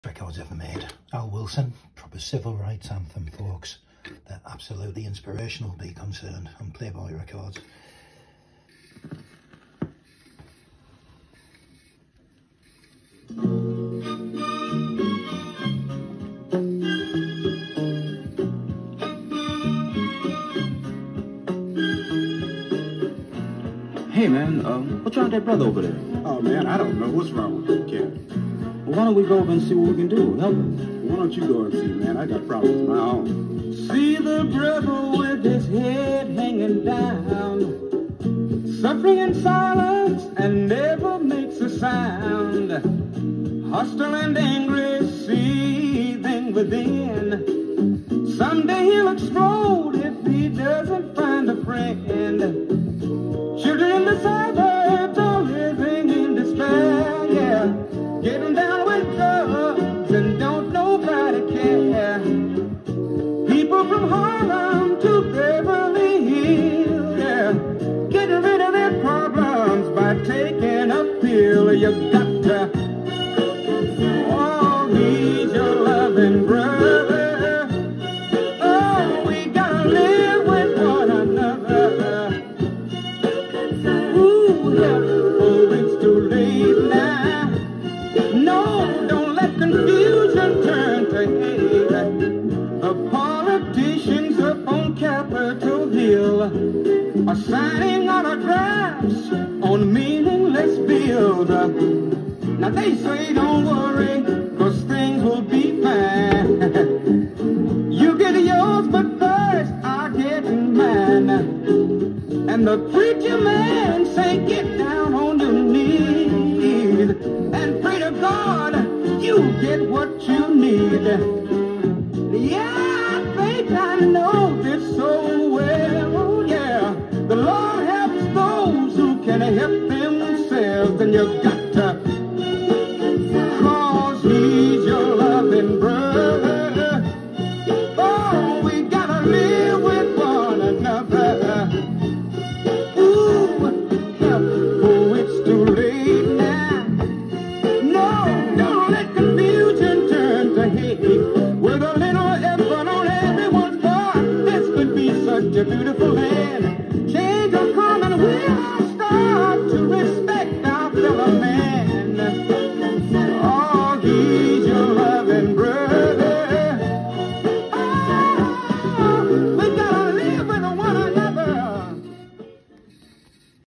Records ever made. Al Wilson, proper civil rights anthem, folks. They're absolutely inspirational, be concerned, on Playboy Records. Hey man, what's wrong with that brother over there? Oh man, I don't know what's wrong with that cat. Well, why don't we go over and see what we can do? Help him. Why don't you go and see, man? I got problems of my own. See the brother with his head hanging down, suffering in silence and never makes a sound, hostile and angry, seething within. Someday he'll explode if he doesn't find a friend. Children in the suburbs are living in despair, yeah, getting down with drugs and don't nobody care. People from Harlem to Beverly Hills, yeah, getting rid of their problems by taking a pill. You got to, oh, he's your loving brother. Oh, we gotta live with one another. Ooh, yeah, oh, it's too late now. No, don't let confusion turn to hate. The politicians up on Capitol Hill are signing autographs on meaningless bills. Now they say don't worry, 'cause things will be fine. You get yours, but first I'll get mine. And the preacher man say get down on your knees and pray to God you get what you need. Yeah, I think I know this so well. Oh, yeah, the Lord helps those who can help themselves, and you got